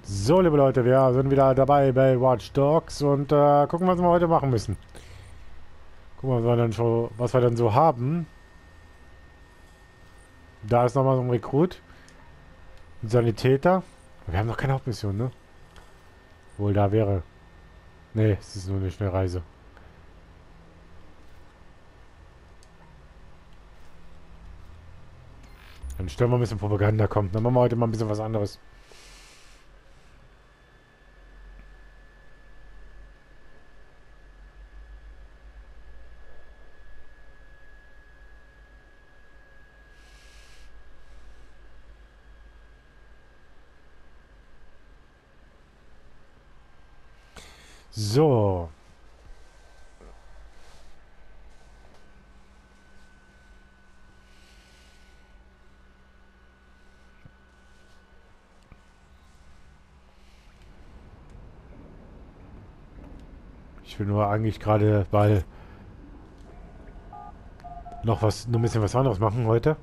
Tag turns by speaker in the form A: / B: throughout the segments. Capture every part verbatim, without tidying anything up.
A: So, liebe Leute, wir sind wieder dabei bei Watch Dogs und äh, gucken, was wir heute machen müssen. Gucken, was wir dann schon, was wir dann so haben. Da ist nochmal so ein Rekrut. Ein Sanitäter. Wir haben noch keine Hauptmission, ne? Wohl, da wäre. Ne, es ist nur eine Schnellreise. Dann stellen wir ein bisschen Propaganda, kommt. Dann machen wir heute mal ein bisschen was anderes. So. Ich will nur eigentlich gerade, weil noch was, nur ein bisschen was anderes machen heute.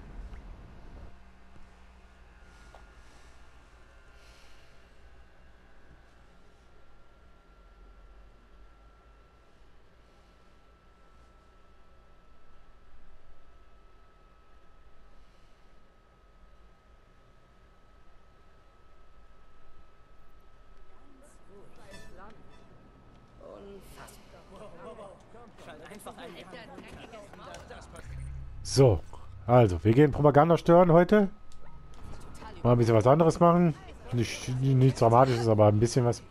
A: So, also, wir gehen Propaganda stören heute. Mal ein bisschen was anderes machen. Nicht, nichts Dramatisches, aber ein bisschen was.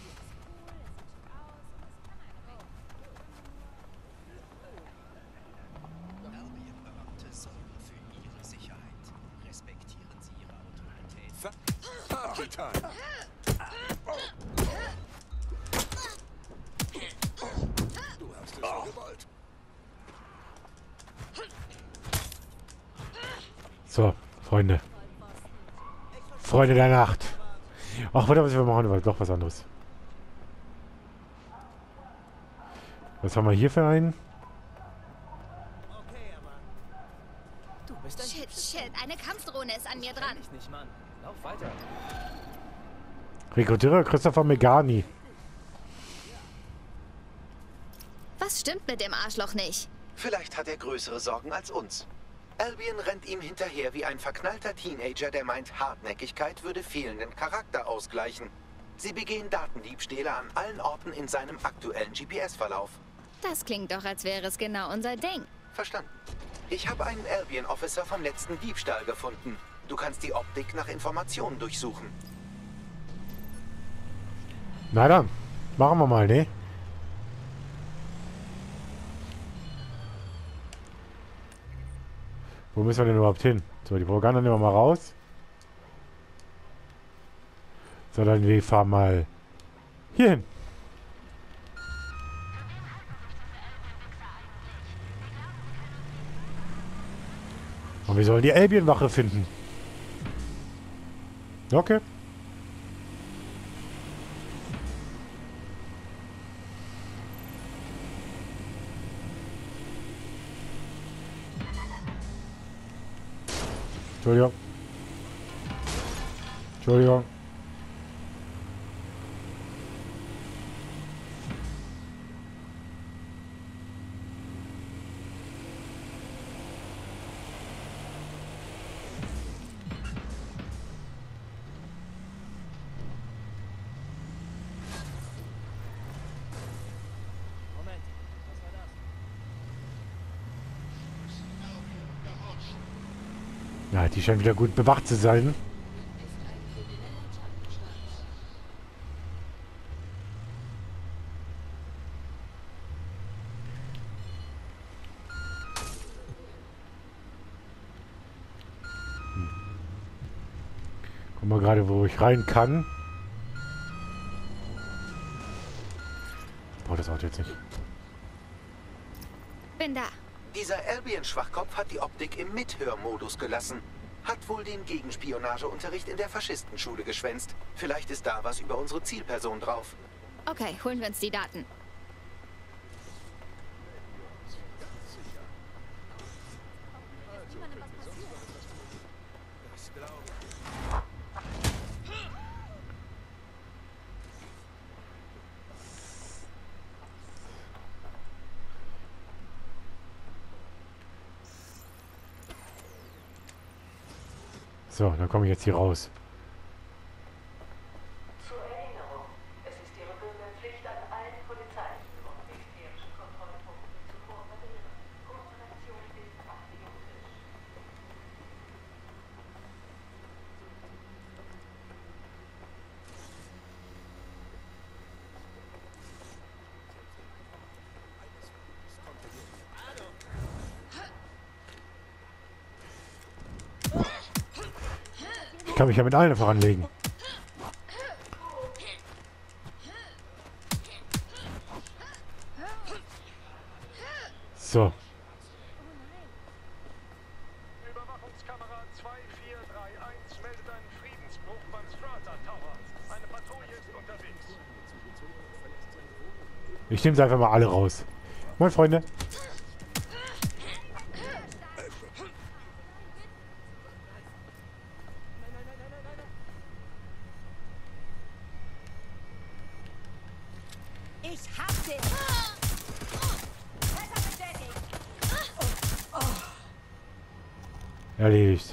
A: So, Freunde. Freunde der Nacht. Ach, warte, was wir machen, war doch was anderes. Was haben wir hier für einen?
B: Shit, shit, eine Kampfdrohne ist an mir dran.
C: Nicht, Mann. Lauf weiter.
A: Rekrutierer Christopher Megani.
B: Was stimmt mit dem Arschloch nicht?
D: Vielleicht hat er größere Sorgen als uns. Albion rennt ihm hinterher wie ein verknallter Teenager, der meint, Hartnäckigkeit würde fehlenden Charakter ausgleichen. Sie begehen Datendiebstähle an allen Orten in seinem aktuellen G P S-Verlauf.
B: Das klingt doch, als wäre es genau unser Ding.
D: Verstanden. Ich habe einen Albion-Officer vom letzten Diebstahl gefunden. Du kannst die Optik nach Informationen durchsuchen.
A: Na dann, machen wir mal, ne? Wo müssen wir denn überhaupt hin? So, die Propaganda nehmen wir mal raus. So, dann wir fahren mal hier hin. Und wir sollen die Albion-Wache finden. Okay. Entschuldigung. Entschuldigung.
C: Moment, was war das?
A: Ja, die scheint wieder gut bewacht zu sein. Hm. Guck mal gerade, wo ich rein kann. Ich brauche das Auto jetzt nicht.
B: Bin da.
D: Dieser Albion-Schwachkopf hat die Optik im Mithörmodus gelassen. Hat wohl den Gegenspionageunterricht in der Faschistenschule geschwänzt. Vielleicht ist da was über unsere Zielperson drauf.
B: Okay, holen wir uns die Daten.
A: So, dann komme ich jetzt hier raus.
E: Zur Erinnerung, es ist Ihre Bürgerpflicht, an allen Polizeilichen und militärischen Kontrollpunkten zu kooperieren. Kooperation ist patriotisch.
A: Ich kann mich ja mit allen voranlegen. So.
F: Überwachungskamera zwei vier drei eins meldet einen Friedensbruch beim Strata Tower. Eine Patrouille ist unterwegs.
A: Ich nehme sie einfach mal alle raus. Moin, Freunde.
B: Ich hab dich!
A: Erledigt.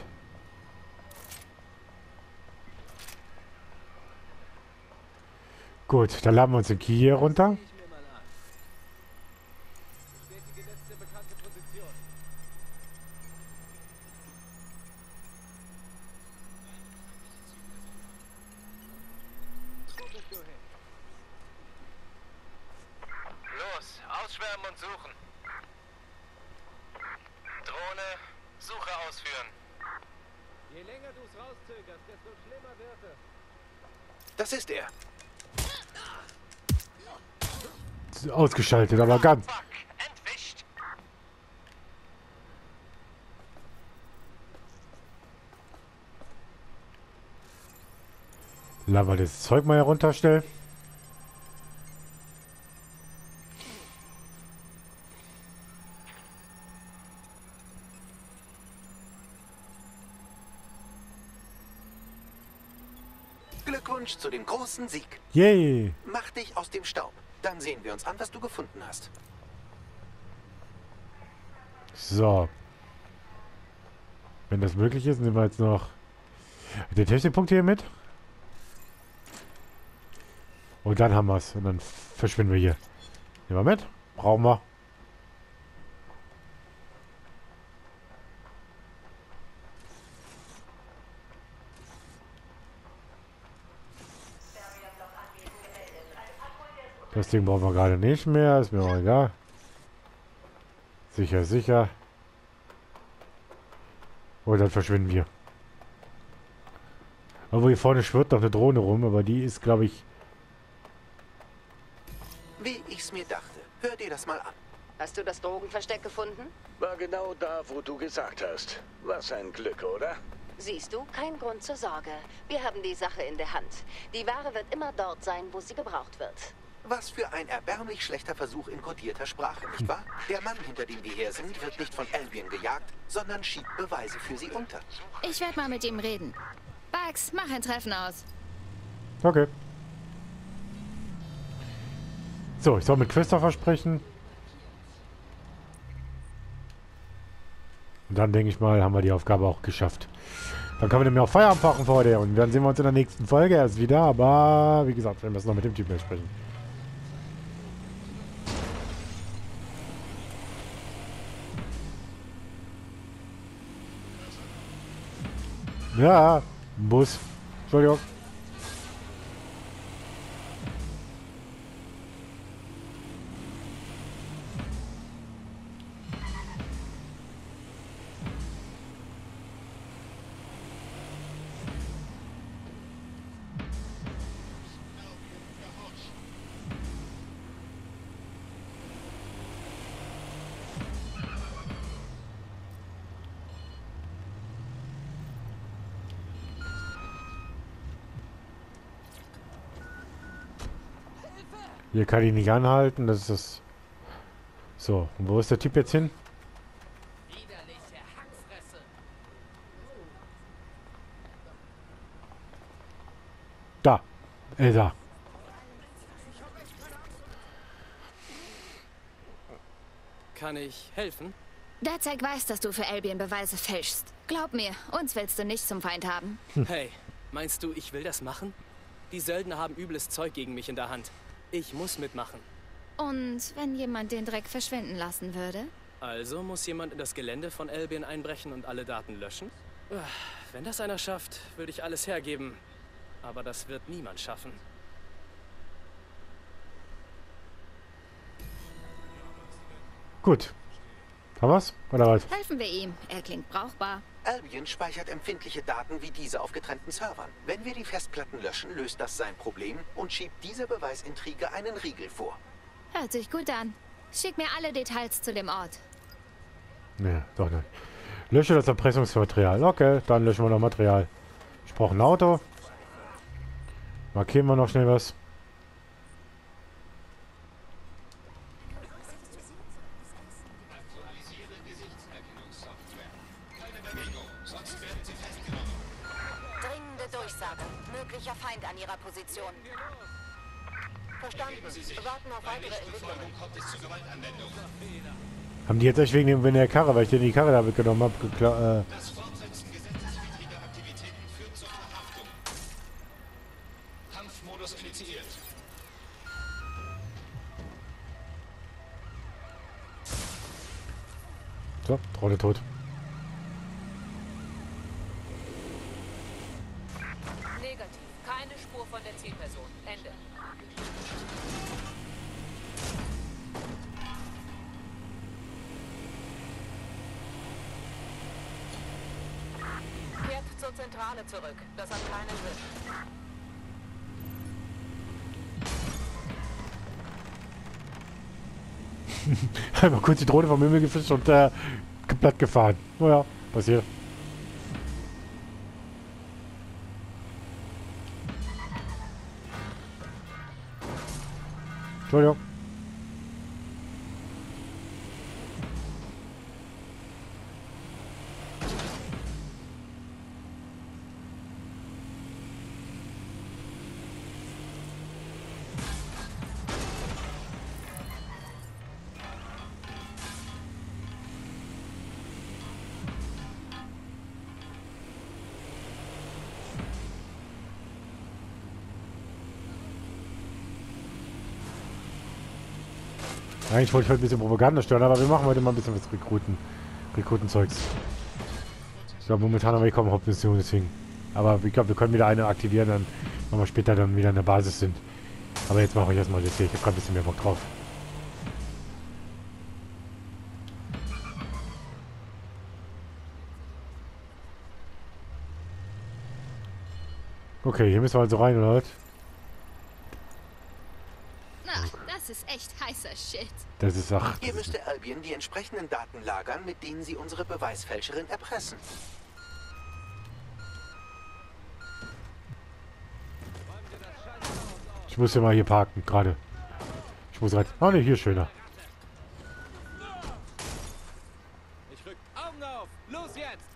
A: Gut, dann laden wir uns den Key hier runter.
C: Ich mir mal an. Bestätige letzte bekannte Position. Wo bist du hin?
F: Los, ausschwärmen und suchen. Drohne, Suche ausführen.
C: Je länger du es rauszögerst, desto schlimmer wird es.
D: Das ist er.
A: Ausgeschaltet, aber ganz.
F: Fuck, entwischt.
A: Lassen wir das Zeug mal herunterstellen.
D: Glückwunsch zu dem großen Sieg.
A: Yay!
D: Mach dich aus dem Staub. Dann sehen wir uns an, was du gefunden hast.
A: So. Wenn das möglich ist, nehmen wir jetzt noch den Technikpunkt hier mit. Und dann haben wir es. Und dann verschwinden wir hier. Nehmen wir mit. Brauchen wir. Das Ding brauchen wir gerade nicht mehr. Ist mir auch egal. Sicher, sicher. Und dann verschwinden wir. Aber hier vorne schwirrt noch eine Drohne rum, aber die ist, glaube ich...
D: Wie ich's mir dachte. Hör dir das mal an.
E: Hast du das Drogenversteck gefunden?
G: War genau da, wo du gesagt hast. Was ein Glück, oder?
E: Siehst du, kein Grund zur Sorge. Wir haben die Sache in der Hand. Die Ware wird immer dort sein, wo sie gebraucht wird.
D: Was für ein erbärmlich schlechter Versuch in kodierter Sprache, nicht wahr? Der Mann, hinter dem wir her sind, wird nicht von Albion gejagt, sondern schiebt Beweise für sie unter.
B: Ich werde mal mit ihm reden. Bugs, mach ein Treffen aus.
A: Okay. So, ich soll mit Christopher sprechen. Und dann denke ich mal, haben wir die Aufgabe auch geschafft. Dann können wir nämlich auch Feierabend machen vor der. Und dann sehen wir uns in der nächsten Folge erst wieder. Aber wie gesagt, wir müssen noch mit dem Typen sprechen. Ja, Bus. Entschuldigung. Hier kann ich nicht anhalten, das ist das. So, und wo ist der Typ jetzt hin?
C: Widerliche Hackfresse.
A: Da. Äh, da.
C: Kann ich helfen?
B: Derzeit weiß, dass du für Albion Beweise fälschst. Glaub mir, uns willst du nicht zum Feind haben.
H: Hey, meinst du, ich will das machen? Die Söldner haben übles Zeug gegen mich in der Hand. Ich muss mitmachen.
B: Und wenn jemand den Dreck verschwinden lassen würde?
H: Also muss jemand in das Gelände von Albion einbrechen und alle Daten löschen? Wenn das einer schafft, würde ich alles hergeben. Aber das wird niemand schaffen.
A: Gut. Haben wir's? Oder was?
B: Helfen wir ihm. Er klingt brauchbar.
D: Albion speichert empfindliche Daten wie diese auf getrennten Servern. Wenn wir die Festplatten löschen, löst das sein Problem und schiebt dieser Beweisintrige einen Riegel vor.
B: Hört sich gut an. Schick mir alle Details zu dem Ort.
A: Nee, doch nicht. Lösche das Erpressungsmaterial. Okay, dann löschen wir noch Material. Ich brauche ein Auto. Markieren wir noch schnell was.
I: Dringende Durchsage. Möglicher Feind an ihrer Position. Verstanden. Warten auf weitere Entwicklungen.
A: Haben die jetzt echt wegen dem wegen der Karre, weil ich dir die Karre da mitgenommen habe, gekla- äh
J: Das Fortsetzen gesetzeswidriger Aktivitäten führt zur Verhaftung. Kampfmodus initiiert.
A: So, Trolle tot.
E: Negativ. Keine Spur von der Zielperson. Ende. Kehrt zur Zentrale zurück. Das hat keinen Sinn.
A: Einmal kurz die Drohne vom Himmel gefischt und äh, platt gefahren. Naja, passiert. Entschuldigung. Eigentlich wollte ich heute ein bisschen Propaganda stören, aber wir machen heute mal ein bisschen was Rekruten. Rekrutenzeugs. Ich glaube, momentan haben wir kaum Hauptmission, deswegen. Aber ich glaube, wir können wieder eine aktivieren, dann, wenn wir später dann wieder in der Basis sind. Aber jetzt mache ich erstmal das hier. Ich habe gerade ein bisschen mehr Bock drauf. Okay, hier müssen wir also rein, oder was?
B: Na, das ist echt heißer Shit.
A: Das ist ach.
D: Hier
A: Das ist,
D: müsste Albion die entsprechenden Daten lagern, mit denen sie unsere Beweisfälscherin erpressen.
A: ich muss ja mal hier parken, gerade. Ich muss rein. Ah ne, hier ist schöner.
C: Ich rück Augen auf. Los jetzt.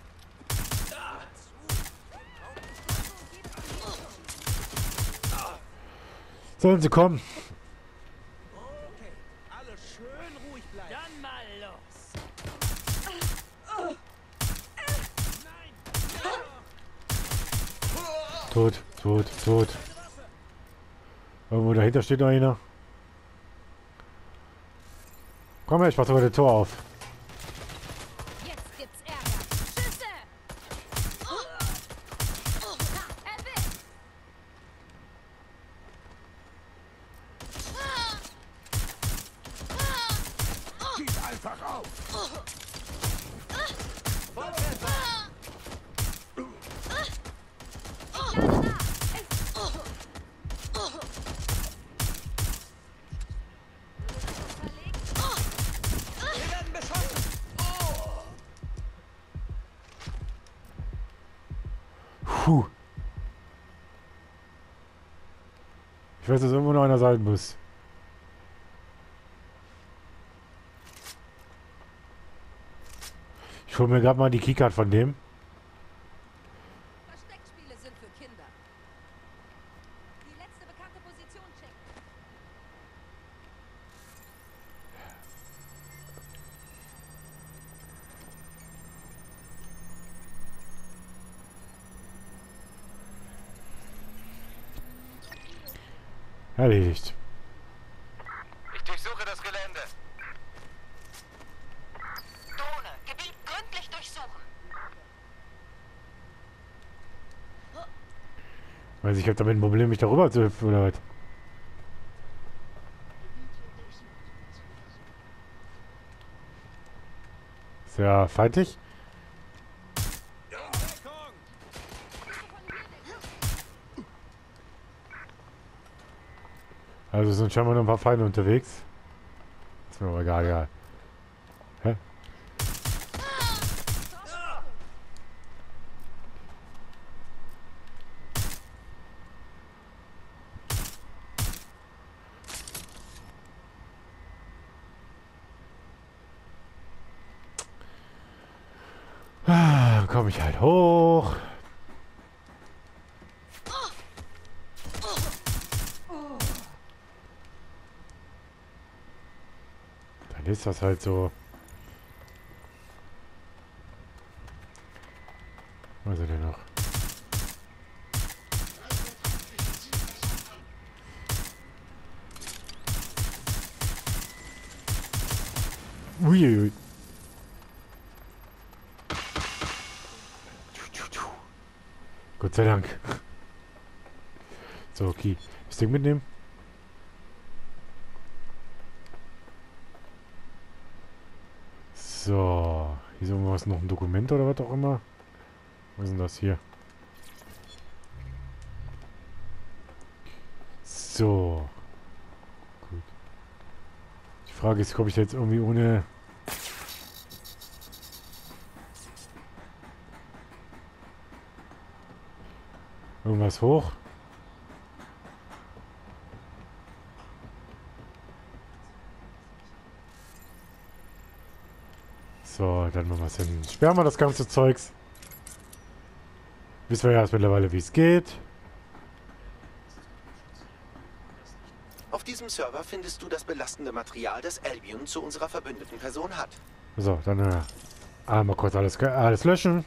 A: Sollen sie kommen?
C: Okay, alle schön ruhig bleiben. Dann mal los.
A: Tot, tot, tot. Irgendwo dahinter steht noch einer. Komm her, ich mach sogar das Tor auf.
B: Jetzt gibt's Ärger. Schüsse! Erwischt!
F: Schieß einfach auf!
C: Wir werden beschossen.
A: Puh. Ich weiß, dass irgendwo noch einer sein muss. Ich hole mir gerade mal die Keycard von dem.
E: Versteckspiele sind für Kinder. Die letzte bekannte Position checken.
A: Erledigt.
C: Ich durchsuche das Gelände.
I: Drohne, Gebiet gründlich durchsuchen.
A: Weiß ich, hab damit ein Problem, mich darüber zu hüpfen oder was? Sehr feindlich. Also sind scheinbar noch ein paar Feinde unterwegs. Ist mir aber egal, egal. Hä? Ah, komme ich halt hoch. Dann ist das halt so. Was ist er denn noch? Uiuiui. Gott sei Dank. So, okay. Das Ding mitnehmen. So. Hier ist irgendwas, noch ein Dokument oder was auch immer. Was ist denn das hier? So. Gut. Die Frage ist, komme ich jetzt irgendwie ohne... irgendwas hoch? So, dann machen wir es hin. Sperren wir das ganze Zeugs. Wissen wir ja erst mittlerweile, wie es geht.
D: Auf diesem Server findest du das belastende Material, das Albion zu unserer verbündeten Person hat.
A: So, dann äh, einmal kurz alles, alles löschen.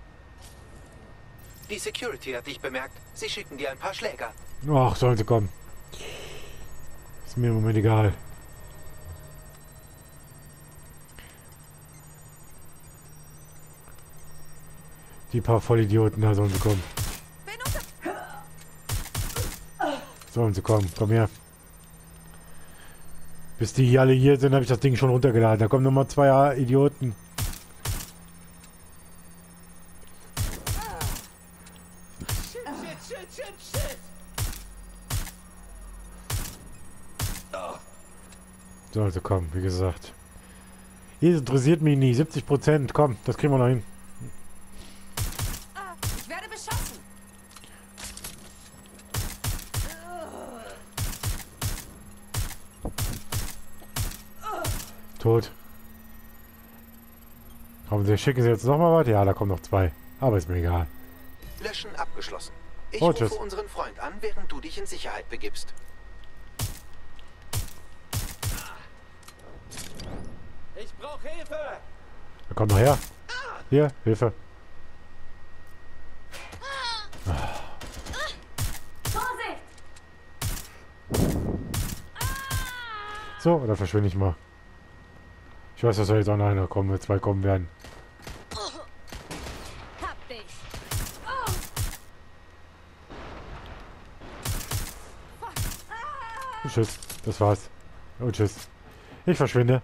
D: Die Security hat dich bemerkt. Sie schicken dir ein paar Schläger.
A: Ach, sollen sie kommen. Ist mir im Moment egal. Die paar Vollidioten, da sollen sie kommen. Sollen sie kommen, komm her. Bis die hier alle hier sind, habe ich das Ding schon runtergeladen. Da kommen nochmal zwei Idioten. So, also komm, wie gesagt. Hier interessiert mich nie. siebzig Prozent, komm, das kriegen wir noch hin.
I: Ich werde beschossen.
A: Tot. Kommen Sie, schicken Sie jetzt nochmal was? Ja, da kommen noch zwei. Aber ist mir egal.
D: Löschen abgeschlossen. Ich
A: Oh,
D: rufe
A: tschüss.
D: unseren Freund an, während du dich in Sicherheit begibst.
C: Ich brauche Hilfe!
A: Da kommt noch her. Hier, Hilfe.
I: Vorsicht!
A: So, dann verschwinde ich mal. Ich weiß, dass da jetzt auch noch einer kommen wird, zwei kommen werden.
B: Hab dich.
A: Und tschüss, das war's. Und tschüss. Ich verschwinde.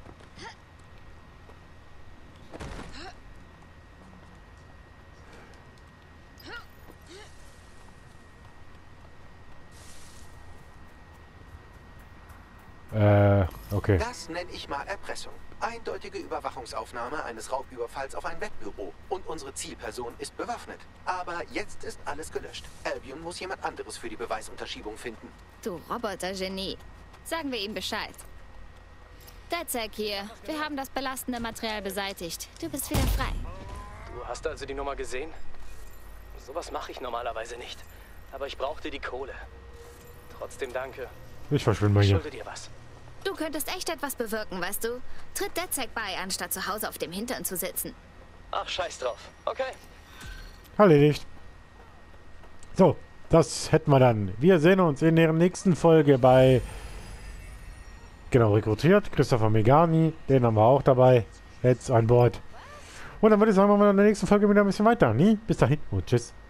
A: Äh, okay.
D: Das nenne ich mal Erpressung. Eindeutige Überwachungsaufnahme eines Raubüberfalls auf ein Wettbüro. Und unsere Zielperson ist bewaffnet. Aber jetzt ist alles gelöscht. Albion muss jemand anderes für die Beweisunterschiebung finden.
B: Du Robotergenie. Sagen wir ihm Bescheid. DedSec hier. Wir haben das belastende Material beseitigt. Du bist wieder frei.
H: Du hast also die Nummer gesehen? Sowas mache ich normalerweise nicht. Aber ich brauchte die Kohle. Trotzdem danke.
A: Ich verschwinde mal
H: Ich
A: hier.
H: schulde dir was.
B: Du könntest echt etwas bewirken, weißt du? Tritt DedSec bei, anstatt zu Hause auf dem Hintern zu sitzen.
H: Ach, scheiß drauf. Okay.
A: Erledigt. So, das hätten wir dann. Wir sehen uns in der nächsten Folge bei... Genau, rekrutiert. Christopher Megani. Den haben wir auch dabei. Jetzt an Bord. Und dann würde ich sagen, machen wir in der nächsten Folge wieder ein bisschen weiter. Nie? Bis dahin und tschüss.